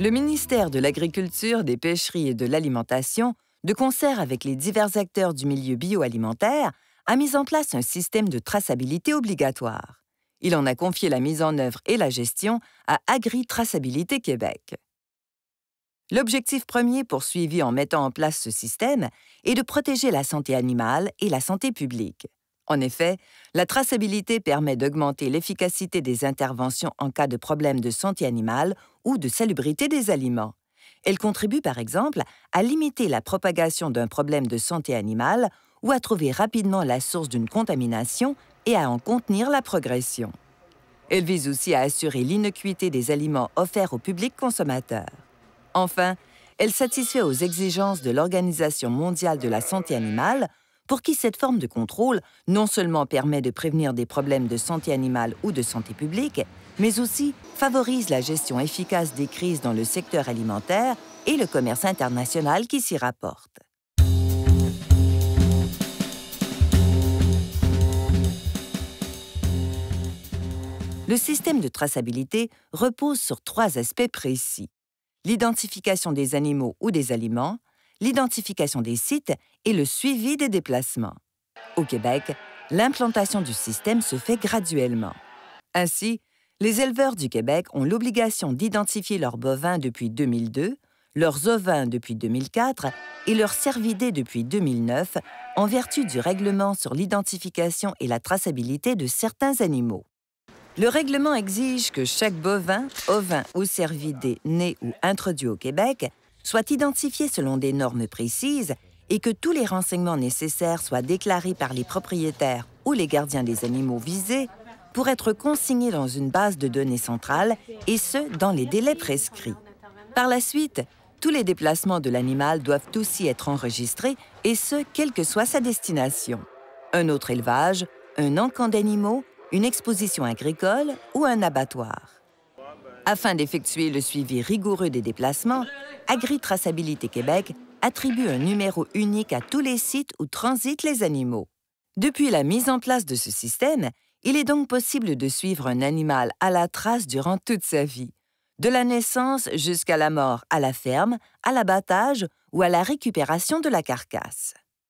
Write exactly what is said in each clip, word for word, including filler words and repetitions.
Le ministère de l'Agriculture, des Pêcheries et de l'Alimentation, de concert avec les divers acteurs du milieu bioalimentaire, a mis en place un système de traçabilité obligatoire. Il en a confié la mise en œuvre et la gestion à Agri-Traçabilité Québec. L'objectif premier poursuivi en mettant en place ce système est de protéger la santé animale et la santé publique. En effet, la traçabilité permet d'augmenter l'efficacité des interventions en cas de problème de santé animale ou de salubrité des aliments. Elle contribue par exemple à limiter la propagation d'un problème de santé animale ou à trouver rapidement la source d'une contamination et à en contenir la progression. Elle vise aussi à assurer l'innocuité des aliments offerts au public consommateur. Enfin, elle satisfait aux exigences de l'Organisation mondiale de la santé animale, pour qui cette forme de contrôle non seulement permet de prévenir des problèmes de santé animale ou de santé publique, mais aussi favorise la gestion efficace des crises dans le secteur alimentaire et le commerce international qui s'y rapporte. Le système de traçabilité repose sur trois aspects précis: l'identification des animaux ou des aliments, l'identification des sites et le suivi des déplacements. Au Québec, l'implantation du système se fait graduellement. Ainsi, les éleveurs du Québec ont l'obligation d'identifier leurs bovins depuis deux mille deux, leurs ovins depuis deux mille quatre et leurs cervidés depuis deux mille neuf, en vertu du règlement sur l'identification et la traçabilité de certains animaux. Le règlement exige que chaque bovin, ovin ou cervidé né ou introduit au Québec soit identifié selon des normes précises et que tous les renseignements nécessaires soient déclarés par les propriétaires ou les gardiens des animaux visés pour être consignés dans une base de données centrale, et ce, dans les délais prescrits. Par la suite, tous les déplacements de l'animal doivent aussi être enregistrés, et ce, quelle que soit sa destination. Un autre élevage, un encamp d'animaux, une exposition agricole ou un abattoir. Afin d'effectuer le suivi rigoureux des déplacements, Agri-Traçabilité Québec attribue un numéro unique à tous les sites où transitent les animaux. Depuis la mise en place de ce système, il est donc possible de suivre un animal à la trace durant toute sa vie, de la naissance jusqu'à la mort à la ferme, à l'abattage ou à la récupération de la carcasse.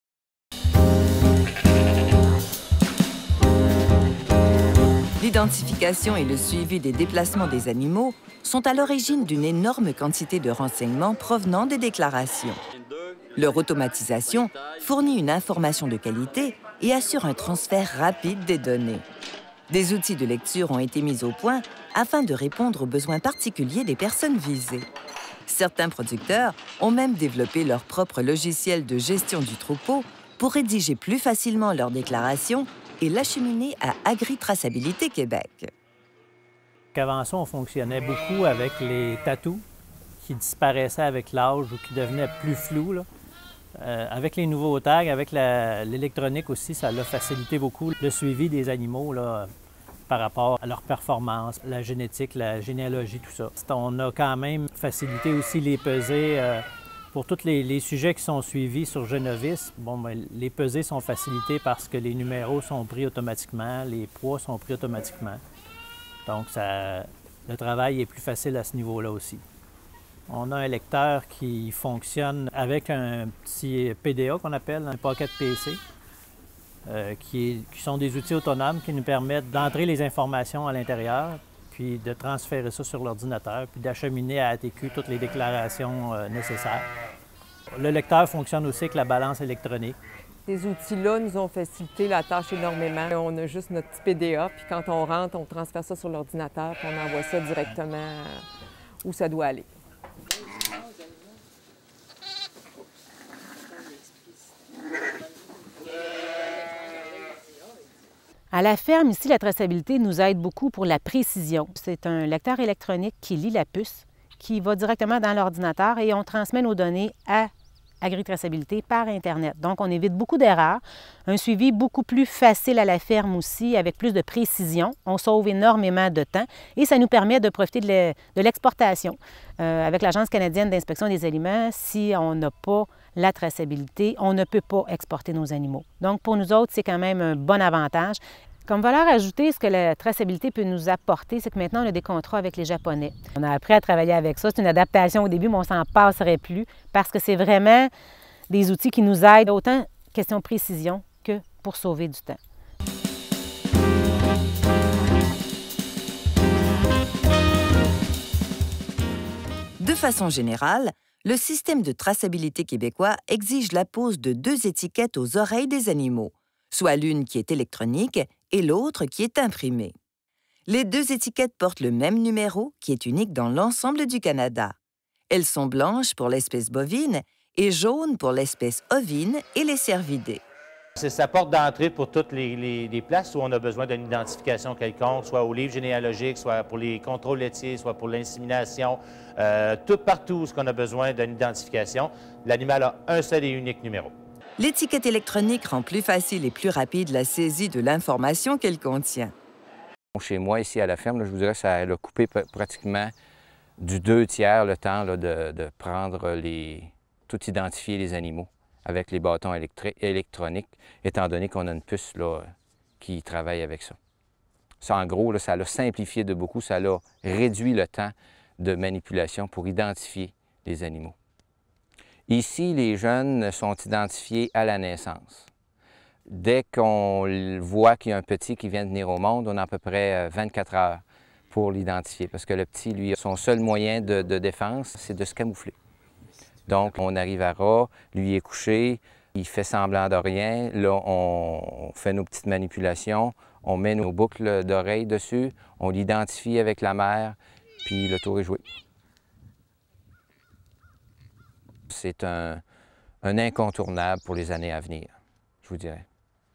L'identification et le suivi des déplacements des animaux sont à l'origine d'une énorme quantité de renseignements provenant des déclarations. Leur automatisation fournit une information de qualité et assure un transfert rapide des données. Des outils de lecture ont été mis au point afin de répondre aux besoins particuliers des personnes visées. Certains producteurs ont même développé leur propre logiciel de gestion du troupeau pour rédiger plus facilement leurs déclarations et l'acheminer à Agri-Traçabilité Québec. Avant ça, on fonctionnait beaucoup avec les tatous qui disparaissaient avec l'âge ou qui devenaient plus flous, là. Euh, avec les nouveaux tags, avec l'électronique aussi, ça a facilité beaucoup le suivi des animaux là, par rapport à leur performance, la génétique, la généalogie, tout ça. On a quand même facilité aussi les pesées. Euh, Pour tous les, les sujets qui sont suivis sur Genovis, bon, ben, les pesées sont facilitées parce que les numéros sont pris automatiquement, les poids sont pris automatiquement. Donc, ça, le travail est plus facile à ce niveau-là aussi. On a un lecteur qui fonctionne avec un petit P D A qu'on appelle un Pocket P C, euh, qui, est, qui sont des outils autonomes qui nous permettent d'entrer les informations à l'intérieur, puis de transférer ça sur l'ordinateur, puis d'acheminer à A T Q toutes les déclarations euh, nécessaires. Le lecteur fonctionne aussi avec la balance électronique. Ces outils-là nous ont facilité la tâche énormément. On a juste notre petit P D A, puis quand on rentre, on transfère ça sur l'ordinateur, puis on envoie ça directement où ça doit aller. À la ferme, ici, la traçabilité nous aide beaucoup pour la précision. C'est un lecteur électronique qui lit la puce, qui va directement dans l'ordinateur et on transmet nos données à Agri-Traçabilité par Internet. Donc, on évite beaucoup d'erreurs, un suivi beaucoup plus facile à la ferme aussi, avec plus de précision. On sauve énormément de temps et ça nous permet de profiter de l'exportation. Euh, avec l'Agence canadienne d'inspection des aliments, si on n'a pas la traçabilité, on ne peut pas exporter nos animaux. Donc, pour nous autres, c'est quand même un bon avantage. Comme valeur ajoutée, ce que la traçabilité peut nous apporter, c'est que maintenant, on a des contrats avec les Japonais. On a appris à travailler avec ça. C'est une adaptation au début, mais on ne s'en passerait plus parce que c'est vraiment des outils qui nous aident, autant question précision que pour sauver du temps. De façon générale, le système de traçabilité québécois exige la pose de deux étiquettes aux oreilles des animaux, soit l'une qui est électronique et l'autre qui est imprimée. Les deux étiquettes portent le même numéro qui est unique dans l'ensemble du Canada. Elles sont blanches pour l'espèce bovine et jaunes pour l'espèce ovine et les cervidés. C'est sa porte d'entrée pour toutes les, les, les places où on a besoin d'une identification quelconque, soit au livre généalogique, soit pour les contrôles laitiers, soit pour l'insémination, euh, tout partout où on a besoin d'une identification. L'animal a un seul et unique numéro. L'étiquette électronique rend plus facile et plus rapide la saisie de l'information qu'elle contient. Chez moi, ici à la ferme, là, je vous dirais que ça a coupé pratiquement du deux tiers le temps là, de, de prendre les... tout identifier les animaux avec les bâtons électroniques, étant donné qu'on a une puce là, qui travaille avec ça. Ça, en gros, là, ça l'a simplifié de beaucoup, ça l'a réduit le temps de manipulation pour identifier les animaux. Ici, les jeunes sont identifiés à la naissance. Dès qu'on voit qu'il y a un petit qui vient de venir au monde, on a à peu près vingt-quatre heures pour l'identifier, parce que le petit, lui, son seul moyen de, de défense, c'est de se camoufler. Donc, on arrive à ras, lui est couché, il fait semblant de rien. Là, on fait nos petites manipulations, on met nos boucles d'oreilles dessus, on l'identifie avec la mère, puis le tour est joué. C'est un, un incontournable pour les années à venir, je vous dirais.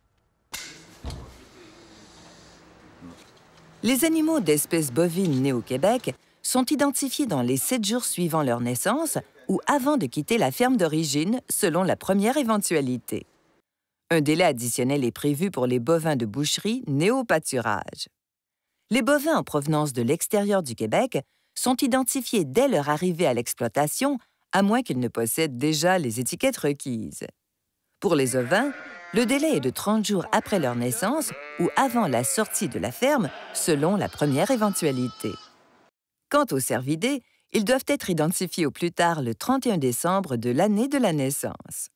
Les animaux d'espèce bovine nés au Québec sont identifiés dans les sept jours suivant leur naissance ou avant de quitter la ferme d'origine, selon la première éventualité. Un délai additionnel est prévu pour les bovins de boucherie nés au pâturage. Les bovins en provenance de l'extérieur du Québec sont identifiés dès leur arrivée à l'exploitation, à moins qu'ils ne possèdent déjà les étiquettes requises. Pour les ovins, le délai est de trente jours après leur naissance ou avant la sortie de la ferme, selon la première éventualité. Quant aux cervidés, ils doivent être identifiés au plus tard le trente et un décembre de l'année de la naissance.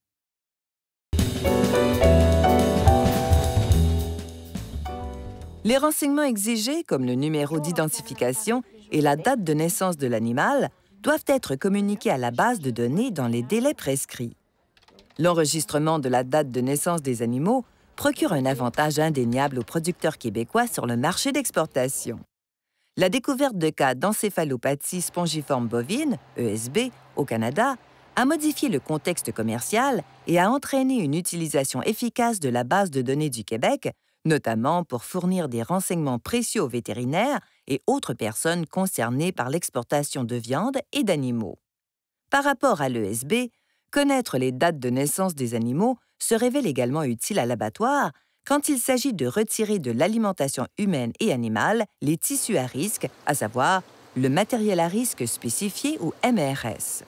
Les renseignements exigés, comme le numéro d'identification et la date de naissance de l'animal, doivent être communiqués à la base de données dans les délais prescrits. L'enregistrement de la date de naissance des animaux procure un avantage indéniable aux producteurs québécois sur le marché d'exportation. La découverte de cas d'encéphalopathie spongiforme bovine, E S B, au Canada, a modifié le contexte commercial et a entraîné une utilisation efficace de la base de données du Québec, notamment pour fournir des renseignements précieux aux vétérinaires et autres personnes concernées par l'exportation de viande et d'animaux. Par rapport à l'E S B, connaître les dates de naissance des animaux se révèle également utile à l'abattoir quand il s'agit de retirer de l'alimentation humaine et animale les tissus à risque, à savoir le matériel à risque spécifié ou M R S.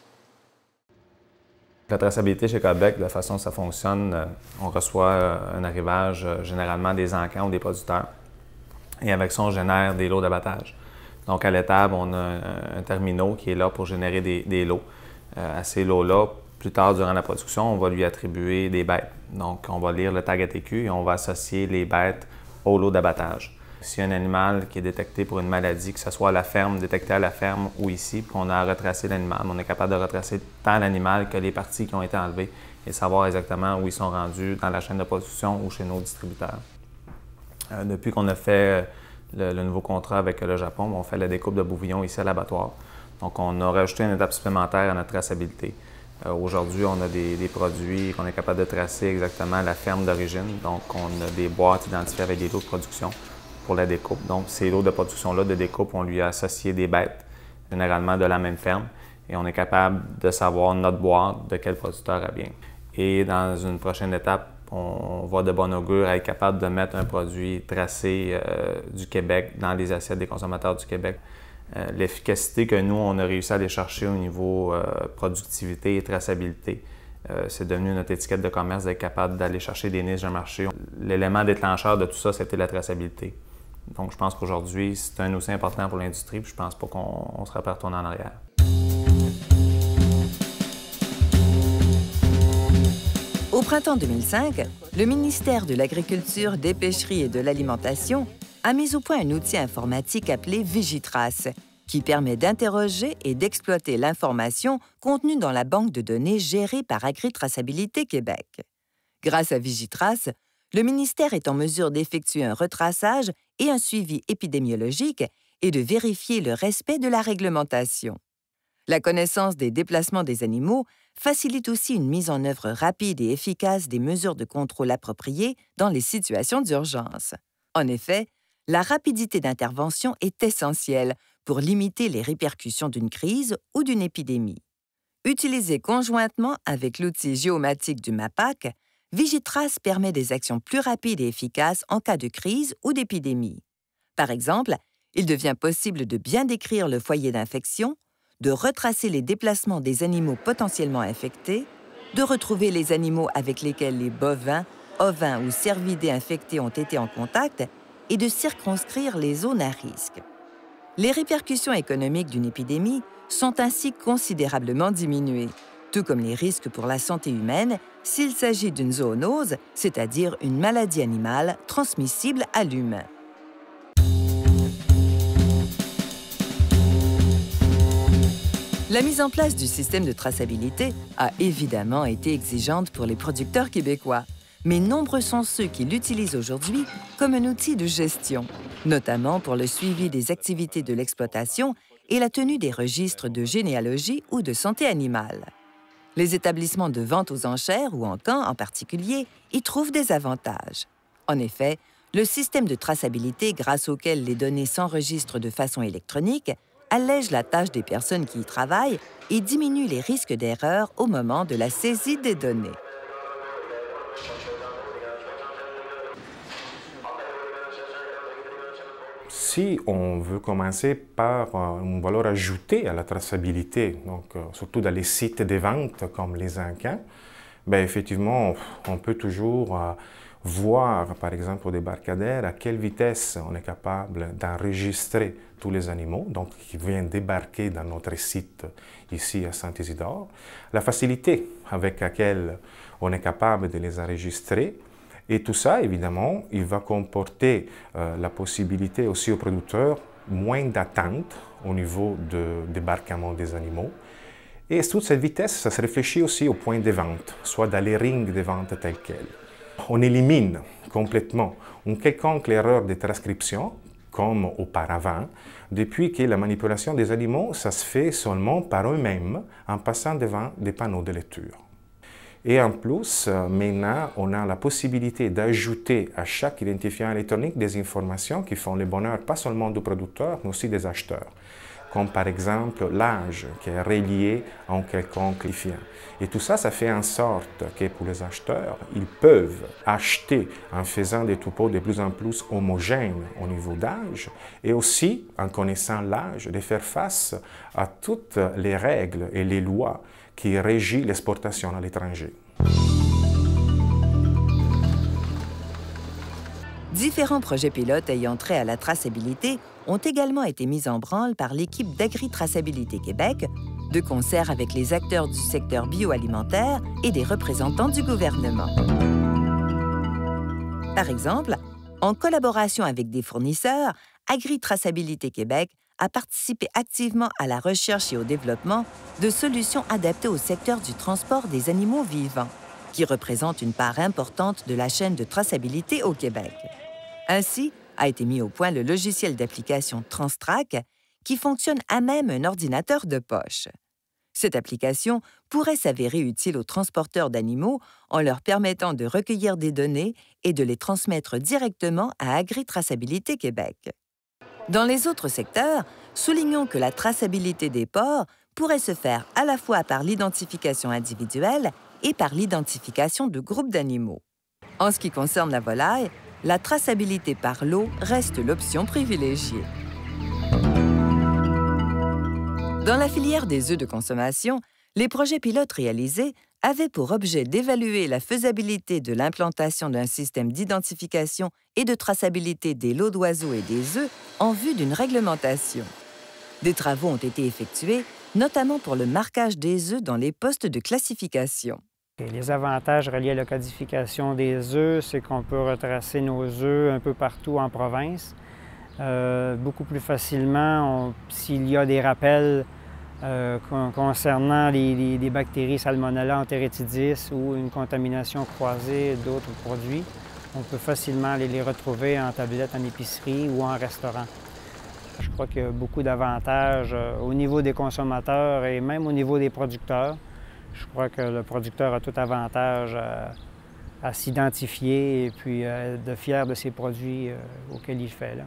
La traçabilité chez Québec, de la façon dont ça fonctionne, on reçoit un arrivage généralement des encans ou des producteurs. Et avec ça, on génère des lots d'abattage. Donc, à l'étable, on a un, un terminal qui est là pour générer des, des lots. Euh, à ces lots-là, plus tard durant la production, on va lui attribuer des bêtes. Donc, on va lire le tag A T Q et on va associer les bêtes au lot d'abattage. S'il y a un animal qui est détecté pour une maladie, que ce soit à la ferme, détecté à la ferme ou ici, puis qu'on a retracé l'animal, on est capable de retracer tant l'animal que les parties qui ont été enlevées et savoir exactement où ils sont rendus dans la chaîne de production ou chez nos distributeurs. Euh, depuis qu'on a fait le, le nouveau contrat avec le Japon, on fait la découpe de bouvillons ici à l'abattoir. Donc, on a rajouté une étape supplémentaire à notre traçabilité. Euh, Aujourd'hui, on a des, des produits qu'on est capable de tracer exactement à la ferme d'origine. Donc, on a des boîtes identifiées avec des lots de production pour la découpe. Donc, ces lots de production-là de découpe, on lui a associé des bêtes, généralement de la même ferme, et on est capable de savoir notre boîte de quel producteur a bien. Et dans une prochaine étape, on va de bon augure être capable de mettre un produit tracé euh, du Québec dans les assiettes des consommateurs du Québec. Euh, L'efficacité que nous, on a réussi à aller chercher au niveau euh, productivité et traçabilité Euh, c'est devenu notre étiquette de commerce d'être capable d'aller chercher des niches de marché. L'élément déclencheur de tout ça, c'était la traçabilité. Donc, je pense qu'aujourd'hui, c'est un outil important pour l'industrie, puis je pense pas qu'on sera pas retourné en arrière. Au printemps deux mille cinq, le ministère de l'Agriculture, des Pêcheries et de l'Alimentation a mis au point un outil informatique appelé Vigitrace, qui permet d'interroger et d'exploiter l'information contenue dans la banque de données gérée par Agri-Traçabilité Québec. Grâce à Vigitrace, le ministère est en mesure d'effectuer un retraçage et un suivi épidémiologique et de vérifier le respect de la réglementation. La connaissance des déplacements des animaux facilite aussi une mise en œuvre rapide et efficace des mesures de contrôle appropriées dans les situations d'urgence. En effet, la rapidité d'intervention est essentielle pour limiter les répercussions d'une crise ou d'une épidémie. Utilisé conjointement avec l'outil géomatique du MAPAC, Vigitrace permet des actions plus rapides et efficaces en cas de crise ou d'épidémie. Par exemple, il devient possible de bien décrire le foyer d'infection, de retracer les déplacements des animaux potentiellement infectés, de retrouver les animaux avec lesquels les bovins, ovins ou cervidés infectés ont été en contact et de circonscrire les zones à risque. Les répercussions économiques d'une épidémie sont ainsi considérablement diminuées, tout comme les risques pour la santé humaine s'il s'agit d'une zoonose, c'est-à-dire une maladie animale transmissible à l'humain. La mise en place du système de traçabilité a évidemment été exigeante pour les producteurs québécois, mais nombreux sont ceux qui l'utilisent aujourd'hui comme un outil de gestion, notamment pour le suivi des activités de l'exploitation et la tenue des registres de généalogie ou de santé animale. Les établissements de vente aux enchères ou en camp en particulier y trouvent des avantages. En effet, le système de traçabilité grâce auquel les données s'enregistrent de façon électronique allège la tâche des personnes qui y travaillent et diminue les risques d'erreur au moment de la saisie des données. Si on veut commencer par une valeur ajoutée à la traçabilité, donc euh, surtout dans les sites de vente comme les encans, bien effectivement, on peut toujours euh, voir, par exemple, au débarcadère, à quelle vitesse on est capable d'enregistrer tous les animaux, donc qui viennent débarquer dans notre site ici à Saint-Isidore, la facilité avec laquelle on est capable de les enregistrer. Et tout ça, évidemment, il va comporter euh, la possibilité aussi aux producteurs moins d'attente au niveau de débarquement des animaux. Et toute cette vitesse, ça se réfléchit aussi au point de vente, soit dans les rings de vente tels quels. On élimine complètement une quelconque erreur de transcription, comme auparavant, depuis que la manipulation des animaux, ça se fait seulement par eux-mêmes en passant devant des panneaux de lecture. Et en plus, maintenant, on a la possibilité d'ajouter à chaque identifiant électronique des informations qui font le bonheur pas seulement du producteur, mais aussi des acheteurs, comme par exemple l'âge qui est relié à un quelconque identifiant. Et tout ça, ça fait en sorte que pour les acheteurs, ils peuvent acheter en faisant des toupos de plus en plus homogènes au niveau d'âge et aussi, en connaissant l'âge, de faire face à toutes les règles et les lois qui régit l'exportation à l'étranger. Différents projets pilotes ayant trait à la traçabilité ont également été mis en branle par l'équipe d'Agri-Traçabilité Québec, de concert avec les acteurs du secteur bioalimentaire et des représentants du gouvernement. Par exemple, en collaboration avec des fournisseurs, Agri-Traçabilité Québec a participé activement à la recherche et au développement de solutions adaptées au secteur du transport des animaux vivants, qui représente une part importante de la chaîne de traçabilité au Québec. Ainsi, a été mis au point le logiciel d'application TransTrack, qui fonctionne à même un ordinateur de poche. Cette application pourrait s'avérer utile aux transporteurs d'animaux en leur permettant de recueillir des données et de les transmettre directement à Agri-Traçabilité Québec. Dans les autres secteurs, soulignons que la traçabilité des porcs pourrait se faire à la fois par l'identification individuelle et par l'identification de groupes d'animaux. En ce qui concerne la volaille, la traçabilité par lot reste l'option privilégiée. Dans la filière des œufs de consommation, Les projets pilotes réalisés avaient pour objet d'évaluer la faisabilité de l'implantation d'un système d'identification et de traçabilité des lots d'oiseaux et des œufs en vue d'une réglementation. Des travaux ont été effectués, notamment pour le marquage des œufs dans les postes de classification. Les avantages reliés à la codification des œufs, c'est qu'on peut retracer nos œufs un peu partout en province. Euh, beaucoup plus facilement, s'il y a des rappels euh, con concernant les, les, les bactéries Salmonella enteritidis ou une contamination croisée d'autres produits, on peut facilement aller les retrouver en tablette en épicerie ou en restaurant. Je crois qu'il y a beaucoup d'avantages euh, au niveau des consommateurs et même au niveau des producteurs. Je crois que le producteur a tout avantage à, à s'identifier et puis à être fier de ses produits euh, auxquels il fait. Là.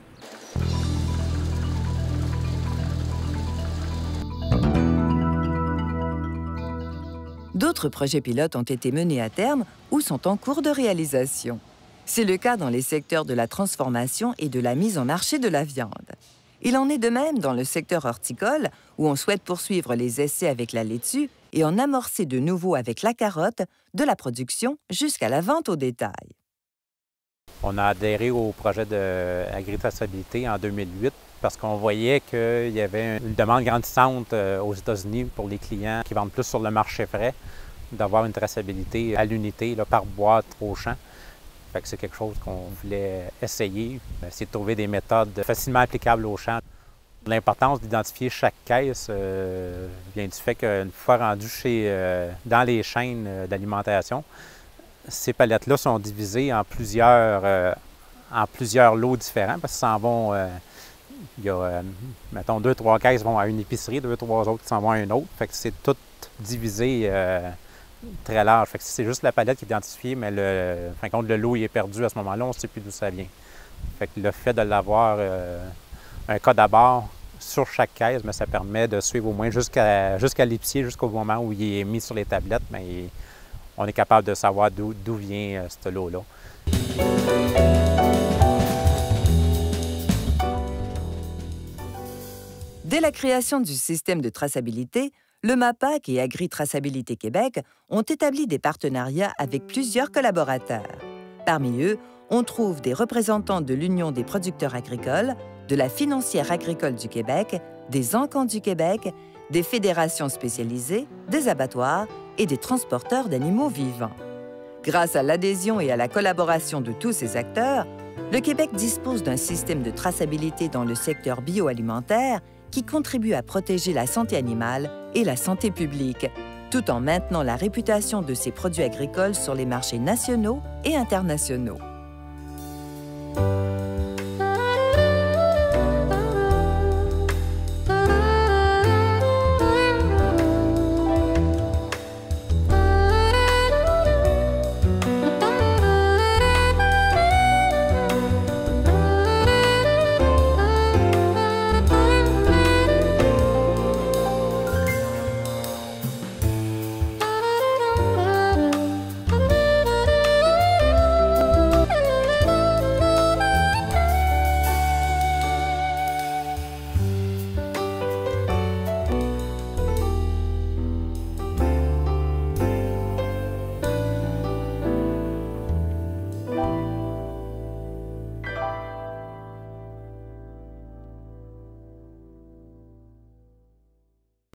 D'autres projets pilotes ont été menés à terme ou sont en cours de réalisation. C'est le cas dans les secteurs de la transformation et de la mise en marché de la viande. Il en est de même dans le secteur horticole, où on souhaite poursuivre les essais avec la laitue et en amorcer de nouveau avec la carotte, de la production jusqu'à la vente au détail. On a adhéré au projet d'agri-traçabilité en deux mille huit parce qu'on voyait qu'il y avait une demande grandissante aux États-Unis pour les clients qui vendent plus sur le marché frais, d'avoir une traçabilité à l'unité, par boîte au champ. Fait que c'est quelque chose qu'on voulait essayer, essayer de trouver des méthodes facilement applicables au champ. L'importance d'identifier chaque caisse euh, vient du fait qu'une fois rendu chez, euh, dans les chaînes d'alimentation, ces palettes-là sont divisées en plusieurs, euh, en plusieurs lots différents parce qu'ils s'en vont, euh, il y a, euh, mettons, deux, trois caisses vont à une épicerie, deux, trois autres qui s'en vont à une autre. Fait que c'est tout divisé euh, très large. Fait que c'est juste la palette qui est identifiée, mais le, fin compte, le lot il est perdu à ce moment-là, on ne sait plus d'où ça vient. Fait que le fait de l'avoir euh, un code à bord sur chaque caisse, mais ça permet de suivre au moins jusqu'à jusqu'à l'épicier, jusqu'au moment où il est mis sur les tablettes, mais il, on est capable de savoir d'où vient euh, ce lot-là. Dès la création du système de traçabilité, le MAPAC et Agri-Traçabilité Québec ont établi des partenariats avec plusieurs collaborateurs. Parmi eux, on trouve des représentants de l'Union des producteurs agricoles, de la Financière agricole du Québec, des Encans du Québec, des fédérations spécialisées, des abattoirs et des transporteurs d'animaux vivants. Grâce à l'adhésion et à la collaboration de tous ces acteurs, le Québec dispose d'un système de traçabilité dans le secteur bioalimentaire qui contribue à protéger la santé animale et la santé publique, tout en maintenant la réputation de ses produits agricoles sur les marchés nationaux et internationaux.